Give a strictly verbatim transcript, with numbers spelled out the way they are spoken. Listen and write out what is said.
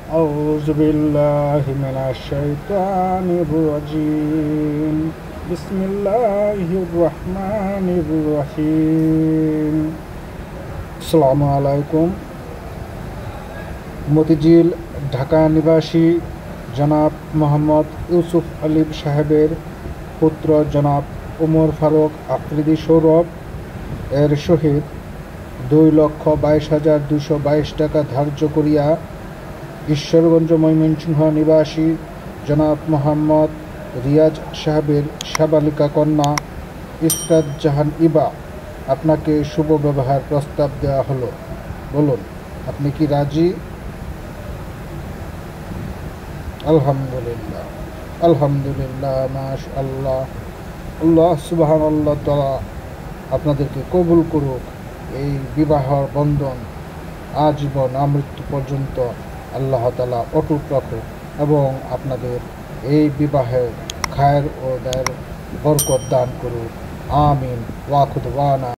أعوذ بالله من الشيطان الرجيم بسم الله الرحمن الرحيم আসসালামু আলাইকুম। মতিঝিল ঢাকা নিবাসী জনাব মোহাম্মদ ইউসুফ আলী সাহেবের পুত্র জনাব ওমর ফারুক আফ্রিদি সৌরভ এর সহিত দুই লক্ষ বাইশ হাজার দুশো বাইশ টাকা ধার্য করিয়া ঈশ্বরগঞ্জ ময়মনসিংহ নিবাসী জনাব মোহাম্মদ রিয়াজ সাহেবের সাবালিকা কন্যা ইসরাত জাহান ইবা আপনাকে শুভ ব্যবহার প্রস্তাব দেওয়া হলো। বলুন, আপনি কি রাজি? আলহামদুলিল্লাহ আলহামদুলিল্লাহ মাশাআল্লাহ। আল্লাহ সুবহানাল্লাহ তাআলা আপনাদেরকে কবুল করুক। এই বিবাহর বন্ধন আজীবন আমৃত্যু পর্যন্ত আল্লাহ তাআলা অটুট রাখুক এবং আপনাদের এই বিবাহে খায়ের ও দায়ের বরকত দান করুক। আমিন। ওয়া খুদওয়ানা।